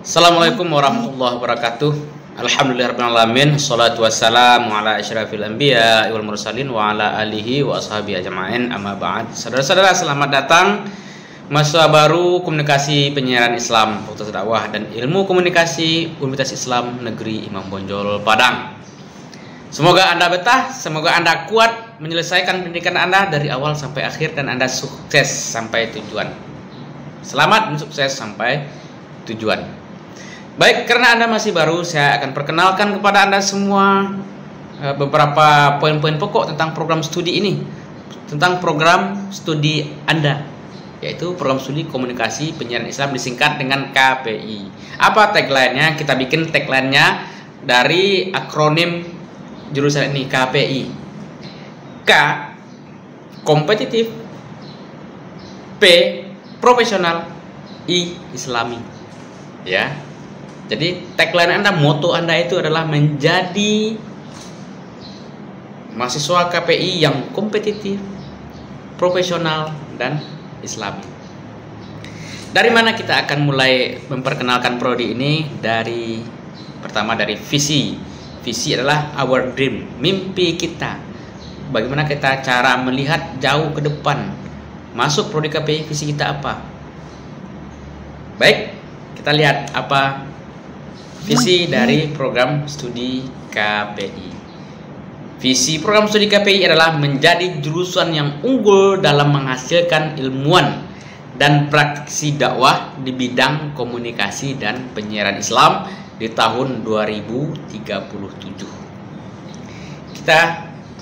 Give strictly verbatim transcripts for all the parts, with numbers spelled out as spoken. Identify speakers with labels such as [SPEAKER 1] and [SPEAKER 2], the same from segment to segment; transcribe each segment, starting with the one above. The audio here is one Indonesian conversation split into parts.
[SPEAKER 1] Assalamualaikum warahmatullahi wabarakatuh. Alhamdulillahirrahmanirrahim. Assalatu wassalamu ala asyrafil anbiya wal mursalin wa ala alihi wa ashabihi ajma'in, amma ba'd. Saudara-saudara, selamat datang mahasiswa baru Komunikasi Penyiaran Islam Fakultas Dakwah dan Ilmu Komunikasi Universitas Islam Negeri Imam Bonjol Padang. Semoga Anda betah, semoga Anda kuat menyelesaikan pendidikan Anda dari awal sampai akhir dan Anda sukses sampai tujuan. Selamat sukses sampai tujuan. Baik, karena Anda masih baru, saya akan perkenalkan kepada Anda semua uh, beberapa poin-poin pokok tentang program studi ini, tentang program studi Anda, yaitu program studi Komunikasi Penyiaran Islam, disingkat dengan K P I. Apa tagline-nya? Kita bikin tagline-nya dari akronim jurusan ini, K P I. K, kompetitif; P, profesional; I, Islami. Ya. Jadi tagline Anda, moto Anda itu adalah menjadi mahasiswa K P I yang kompetitif, profesional, dan Islami. Dari mana kita akan mulai memperkenalkan prodi ini? Dari pertama dari visi. Visi adalah our dream, mimpi kita. Bagaimana kita cara melihat jauh ke depan. Masuk prodi K P I, visi kita apa? Baik, kita lihat apa visi dari program studi K P I. Visi program studi K P I adalah menjadi jurusan yang unggul dalam menghasilkan ilmuwan dan praktisi dakwah di bidang komunikasi dan penyiaran Islam di tahun dua ribu tiga puluh tujuh. Kita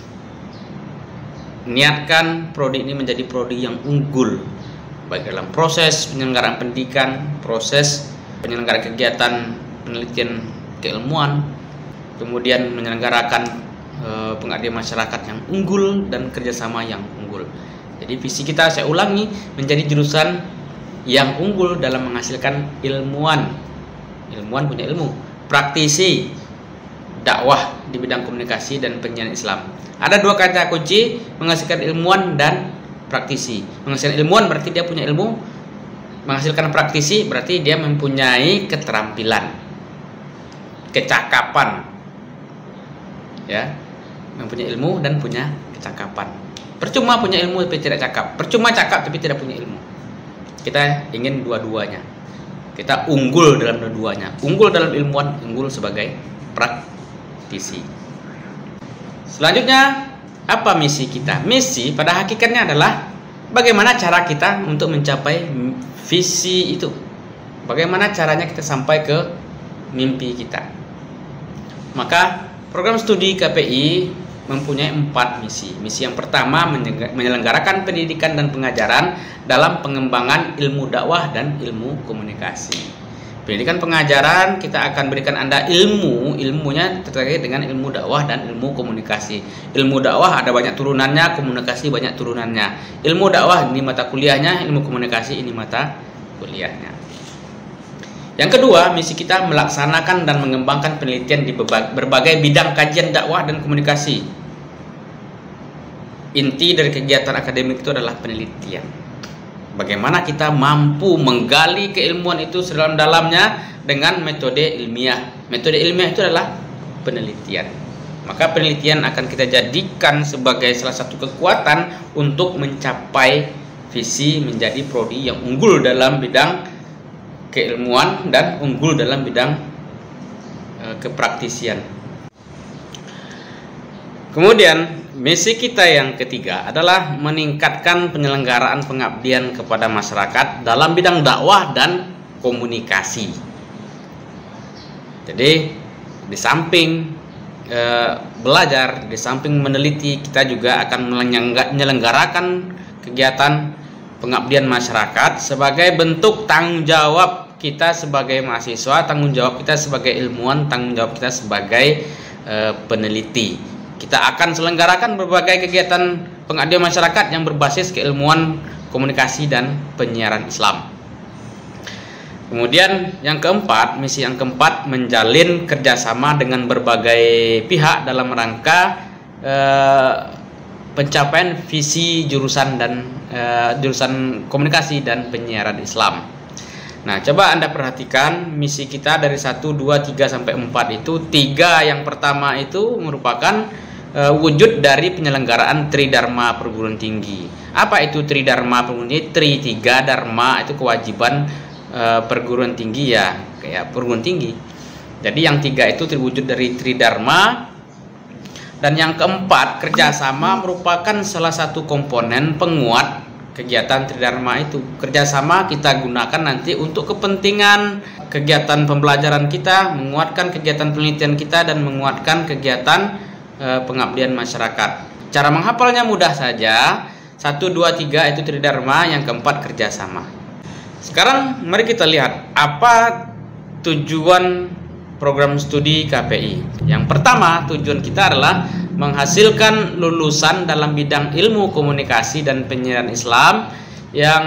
[SPEAKER 1] niatkan prodi ini menjadi prodi yang unggul baik dalam proses penyelenggaraan pendidikan, proses penyelenggaraan kegiatan penelitian keilmuan, kemudian menyelenggarakan e, pengabdian masyarakat yang unggul dan kerjasama yang unggul. Jadi visi kita, saya ulangi, menjadi jurusan yang unggul dalam menghasilkan ilmuwan. Ilmuwan punya ilmu, praktisi dakwah di bidang komunikasi dan penyiaran Islam. Ada dua kata kunci, menghasilkan ilmuwan dan praktisi. Menghasilkan ilmuwan berarti dia punya ilmu, menghasilkan praktisi berarti dia mempunyai keterampilan, kecakapan, ya, mempunyai ilmu dan punya kecakapan. Percuma punya ilmu tapi tidak cakap, percuma cakap tapi tidak punya ilmu. Kita ingin dua-duanya. Kita unggul dalam dua-duanya, unggul dalam ilmuwan, unggul sebagai praktisi. Selanjutnya, apa misi kita? Misi pada hakikatnya adalah bagaimana cara kita untuk mencapai visi itu. Bagaimana caranya kita sampai ke mimpi kita. Maka program studi K P I mempunyai empat misi. Misi yang pertama, menyelenggarakan pendidikan dan pengajaran dalam pengembangan ilmu dakwah dan ilmu komunikasi. Pendidikan pengajaran, kita akan berikan Anda ilmu, ilmunya terkait dengan ilmu dakwah dan ilmu komunikasi. Ilmu dakwah ada banyak turunannya, komunikasi banyak turunannya. Ilmu dakwah ini mata kuliahnya, ilmu komunikasi ini mata kuliahnya. Yang kedua, misi kita melaksanakan dan mengembangkan penelitian di berbagai bidang kajian dakwah dan komunikasi. Inti dari kegiatan akademik itu adalah penelitian. Bagaimana kita mampu menggali keilmuan itu sedalam-dalamnya dengan metode ilmiah. Metode ilmiah itu adalah penelitian. Maka penelitian akan kita jadikan sebagai salah satu kekuatan untuk mencapai visi menjadi prodi yang unggul dalam bidang keilmuan dan unggul dalam bidang e, kepraktisian. Kemudian misi kita yang ketiga adalah meningkatkan penyelenggaraan pengabdian kepada masyarakat dalam bidang dakwah dan komunikasi. Jadi di samping e, belajar, di samping meneliti, kita juga akan menyelenggarakan kegiatan pengabdian masyarakat sebagai bentuk tanggung jawab kita sebagai mahasiswa, tanggung jawab kita sebagai ilmuwan, tanggung jawab kita sebagai e, peneliti. Kita akan selenggarakan berbagai kegiatan pengabdian masyarakat yang berbasis keilmuan komunikasi dan penyiaran Islam. Kemudian yang keempat, misi yang keempat, menjalin kerjasama dengan berbagai pihak dalam rangka e, pencapaian visi jurusan dan e, jurusan komunikasi dan penyiaran Islam. Nah, coba Anda perhatikan misi kita dari satu, dua, tiga sampai empat itu. Tiga yang pertama itu merupakan uh, wujud dari penyelenggaraan Tridharma perguruan tinggi. Apa itu Tridharma perguruan tinggi? Tri, tiga, Dharma itu kewajiban uh, perguruan tinggi ya, kayak perguruan tinggi. Jadi yang tiga itu terwujud dari Tridharma. Dan yang keempat, kerjasama merupakan salah satu komponen penguat kegiatan Tridharma itu. Kerjasama kita gunakan nanti untuk kepentingan kegiatan pembelajaran kita, menguatkan kegiatan penelitian kita, dan menguatkan kegiatan e, pengabdian masyarakat. Cara menghafalnya mudah saja. Satu, dua, tiga itu Tridharma, yang keempat kerjasama. Sekarang mari kita lihat apa tujuan program studi K P I. Yang pertama, tujuan kita adalah menghasilkan lulusan dalam bidang ilmu komunikasi dan penyiaran Islam yang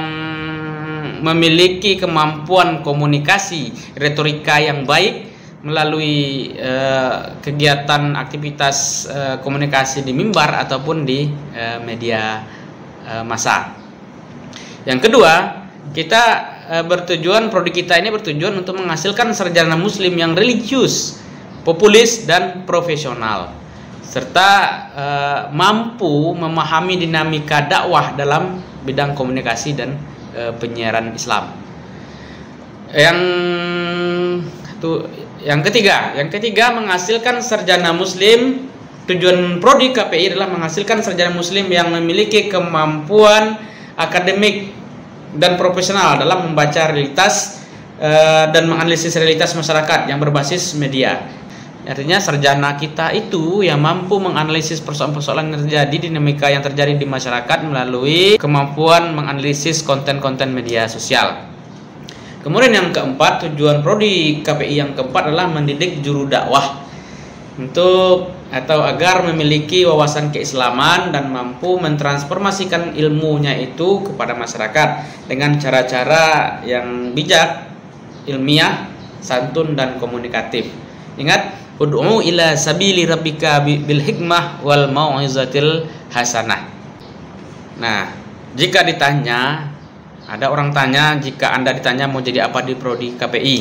[SPEAKER 1] memiliki kemampuan komunikasi retorika yang baik melalui eh, kegiatan aktivitas eh, komunikasi di mimbar ataupun di eh, media eh, massa. Yang kedua, kita eh, bertujuan prodi kita ini bertujuan untuk menghasilkan sarjana muslim yang religius, populis, dan profesional, serta e, mampu memahami dinamika dakwah dalam bidang komunikasi dan e, penyiaran Islam. Yang itu, yang ketiga, yang ketiga menghasilkan sarjana muslim. Tujuan prodi K P I adalah menghasilkan sarjana muslim yang memiliki kemampuan akademik dan profesional dalam membaca realitas e, dan menganalisis realitas masyarakat yang berbasis media. Artinya sarjana kita itu yang mampu menganalisis persoalan-persoalan yang terjadi, dinamika yang terjadi di masyarakat melalui kemampuan menganalisis konten-konten media sosial. Kemudian yang keempat, tujuan prodi K P I yang keempat adalah mendidik juru dakwah untuk atau agar memiliki wawasan keislaman dan mampu mentransformasikan ilmunya itu kepada masyarakat dengan cara-cara yang bijak, ilmiah, santun, dan komunikatif. Ingat, ud'u ila sabili rabbika bil hikmah wal mau'izatil hasanah. Nah, jika ditanya, ada orang tanya, jika Anda ditanya mau jadi apa di prodi K P I?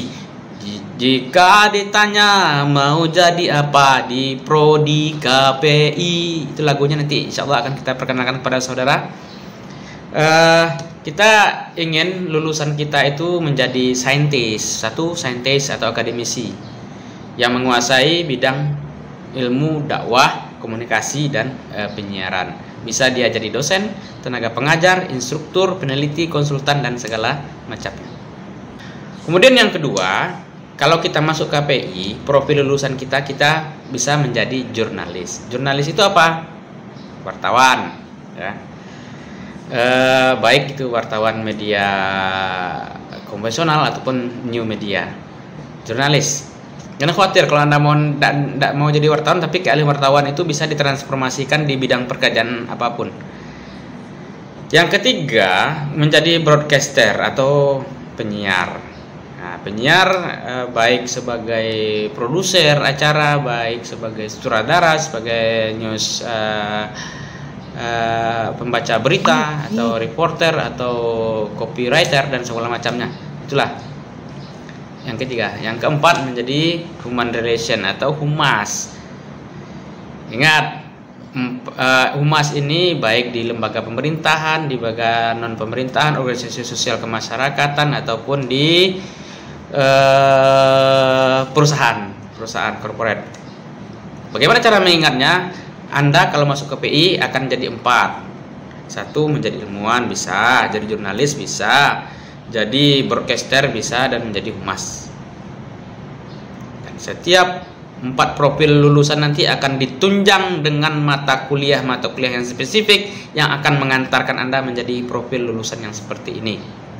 [SPEAKER 1] Jika ditanya mau jadi apa di prodi K P I, itu lagunya nanti insya Allah akan kita perkenalkan kepada saudara. Uh, kita ingin lulusan kita itu menjadi saintis, satu saintis atau akademisi yang menguasai bidang ilmu dakwah, komunikasi, dan e, penyiaran. Bisa dia jadi dosen, tenaga pengajar, instruktur, peneliti, konsultan, dan segala macamnya. Kemudian yang kedua, kalau kita masuk K P I, profil lulusan kita, kita bisa menjadi jurnalis. Jurnalis itu apa? Wartawan, ya. E, baik itu wartawan media konvensional ataupun new media. Jurnalis. Jangan khawatir kalau Anda mau tidak mau jadi wartawan, tapi keahlian wartawan itu bisa ditransformasikan di bidang pekerjaan apapun. Yang ketiga, menjadi broadcaster atau penyiar. Nah, penyiar eh, baik sebagai produser acara, baik sebagai sutradara, sebagai news eh, eh, pembaca berita atau reporter atau copywriter dan segala macamnya. Itulah yang ketiga. Yang keempat, menjadi human relation atau humas. Ingat, humas ini baik di lembaga pemerintahan, di lembaga non pemerintahan, organisasi sosial kemasyarakatan, ataupun di eh, perusahaan perusahaan korporat. Bagaimana cara mengingatnya? Anda kalau masuk K P I akan jadi empat. Satu, menjadi ilmuwan bisa, jadi jurnalis bisa, jadi broadcaster bisa, dan menjadi humas. Dan setiap empat profil lulusan nanti akan ditunjang dengan mata kuliah-mata kuliah yang spesifik yang akan mengantarkan Anda menjadi profil lulusan yang seperti ini.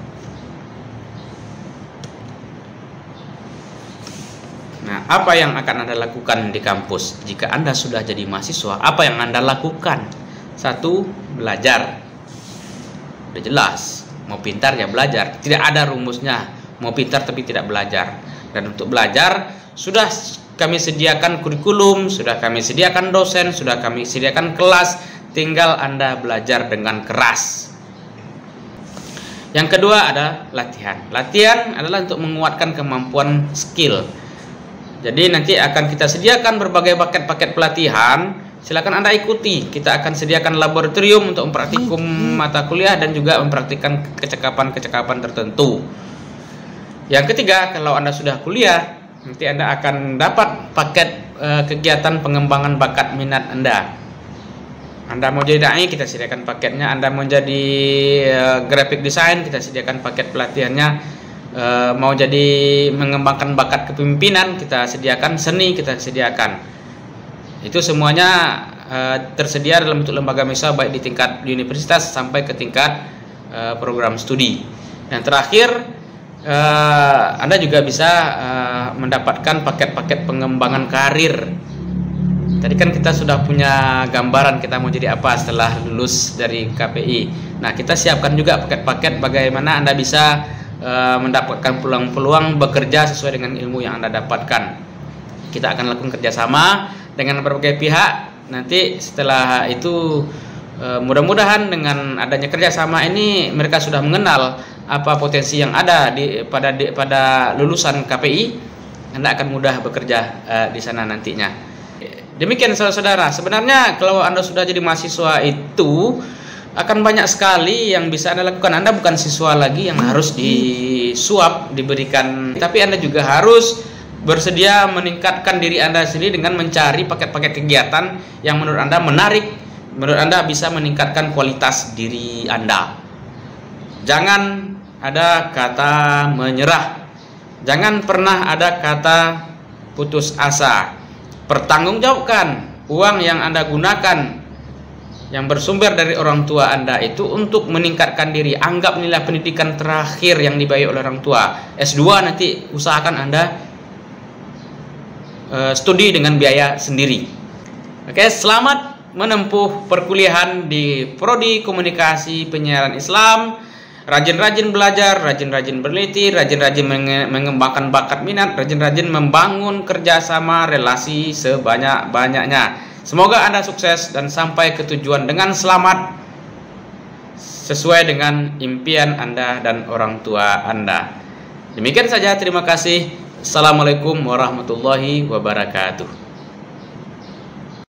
[SPEAKER 1] Nah, apa yang akan Anda lakukan di kampus? Jika Anda sudah jadi mahasiswa, apa yang Anda lakukan? Satu, belajar. Udah jelas. Mau pintar ya belajar, tidak ada rumusnya. Mau pintar tapi tidak belajar. Dan untuk belajar sudah kami sediakan kurikulum, sudah kami sediakan dosen, sudah kami sediakan kelas. Tinggal Anda belajar dengan keras. Yang kedua ada latihan. Latihan adalah untuk menguatkan kemampuan skill. Jadi nanti akan kita sediakan berbagai paket-paket pelatihan. Silakan Anda ikuti. Kita akan sediakan laboratorium untuk mempraktikum mata kuliah dan juga mempraktikkan kecakapan-kecakapan tertentu. Yang ketiga, kalau Anda sudah kuliah, nanti Anda akan dapat paket uh, kegiatan pengembangan bakat minat Anda. Anda mau jadi dai, kita sediakan paketnya. Anda mau jadi uh, graphic design, kita sediakan paket pelatihannya. Uh, mau jadi mengembangkan bakat kepemimpinan, kita sediakan. Seni, kita sediakan. Itu semuanya uh, tersedia dalam bentuk lembaga mahasiswa, baik di tingkat universitas sampai ke tingkat uh, program studi. Dan terakhir, uh, Anda juga bisa uh, mendapatkan paket-paket pengembangan karir. Tadi kan kita sudah punya gambaran kita mau jadi apa setelah lulus dari K P I. Nah, kita siapkan juga paket-paket bagaimana Anda bisa uh, mendapatkan peluang-peluang bekerja sesuai dengan ilmu yang Anda dapatkan. Kita akan lakukan kerjasama dengan berbagai pihak. Nanti setelah itu uh, mudah-mudahan dengan adanya kerjasama ini mereka sudah mengenal apa potensi yang ada di pada di, pada lulusan K P I. Anda akan mudah bekerja uh, di sana nantinya. Demikian saudara-saudara, sebenarnya kalau Anda sudah jadi mahasiswa itu akan banyak sekali yang bisa Anda lakukan. Anda bukan siswa lagi yang harus disuap, diberikan, tapi Anda juga harus bersedia meningkatkan diri Anda sendiri dengan mencari paket-paket kegiatan yang menurut Anda menarik, menurut Anda bisa meningkatkan kualitas diri Anda. Jangan ada kata menyerah, jangan pernah ada kata putus asa. Pertanggungjawabkan uang yang Anda gunakan yang bersumber dari orang tua Anda itu untuk meningkatkan diri. Anggap nilai pendidikan terakhir yang dibayar oleh orang tua. S dua nanti usahakan Anda uh, studi dengan biaya sendiri. Oke, selamat menempuh perkuliahan di Prodi Komunikasi Penyiaran Islam. Rajin-rajin belajar, rajin-rajin berliti, rajin-rajin mengembangkan bakat minat, rajin-rajin membangun kerjasama relasi sebanyak-banyaknya. Semoga Anda sukses dan sampai ke tujuan dengan selamat sesuai dengan impian Anda dan orang tua Anda. Demikian saja, terima kasih. Assalamualaikum warahmatullahi wabarakatuh.